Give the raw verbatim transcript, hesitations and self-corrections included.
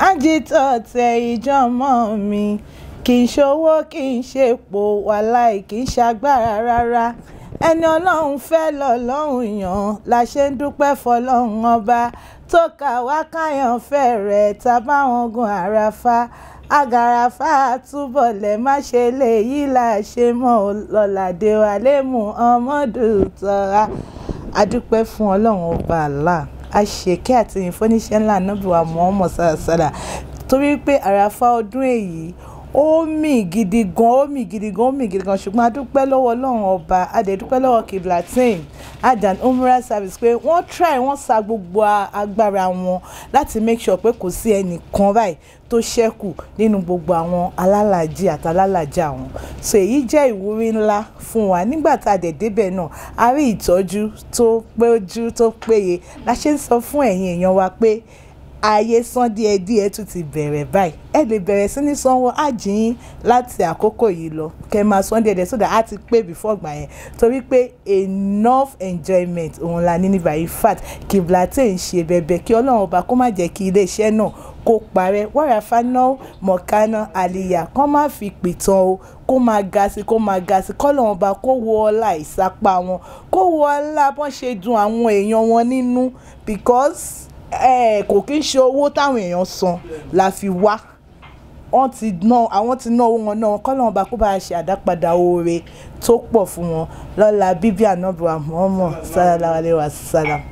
Àjítọ̀ tẹ ìjọ́mọ́ mi, kì í ṣowó kì í ṣepo, wàláì kì í ṣagbára rárá. Ẹni Ọlọ́run fẹ́ lọ́lọ́run yàn, la ṣe ń dúpẹ́ fọlọ́run ọba tó kà wá káyàn fẹ́ rẹ̀ tá báwọn gun àràfà. Àgàràfà túbọ̀ lẹ̀ má ṣe lè yí là ṣe mọ́ lọ́ládé wa lémù ọmọdún tọ́ra. A dúpẹ́ fún Ọlọ́run ọba Allah. A ṣèké àti ìfọ́níṣẹ́ ńlá Ànábì wa Muhammad sàlàsàlà torí pé àràfà ọdún èyí ó mì gidi gan ó mì gidi gan ó mì gidi gan ṣùgbọ́n a dúpẹ́ lọ́wọ́ Ọlọ́run ọba a dẹ̀ dúpẹ́ lọ́wọ́ Qiblatyn Hajj and Umrah service pé wọ́n try wọ́n sa gbogbo agbára wọn láti make sure pé kò sí ẹnìkan báyìí tó ṣẹ́kù nínú gbogbo àwọn alálàájì àti alálàájà wọn. So èyí jẹ́ ìwúrí ńlá fún wa nígbà tá a dẹ̀ débẹ̀ náà a rí ìtọ́jú tó péjú tó péye la ṣe ń sọ fún ẹ̀yin èèyàn wa pé ayé san díẹ̀ díẹ̀ tún ti bẹ̀rẹ̀ báyìí ẹ lè bẹ̀rẹ̀ sí ní sanwó àjìn láti àkókò yìí lọ kẹ́ máa san díẹ̀ díẹ̀ so that á ti pé before gbà yẹn torí pé enough enjoyment òun la ní ní báyìí fat Qiblatyn ṣe bẹ̀bẹ̀ kí Ọlọ́run ọba kó má jẹ́ kí iléeṣẹ́ náà kó parẹ́ wàràfà náà mọ̀kánná àlìyà kán má fi pìtàn o kó máa ga sí kó máa ga sí kọ́lọ́run ọba kó wọ ọlá ìsapá wọn kó wọ ọlá bọ́n ṣe dùn àwọn èèyàn wọn nínú because ẹ kò kí ń ṣe owó táwọn èèyàn san la fi wá wọ́n ti ná àwọn ti ná owó wọn náà kọ́lọ́run ọba kó bá ṣe àdápadà oore tó pọ̀ fún wọn lọ́la bíbí Ànábì wa Muhammad sallallahu alaihi wasallam.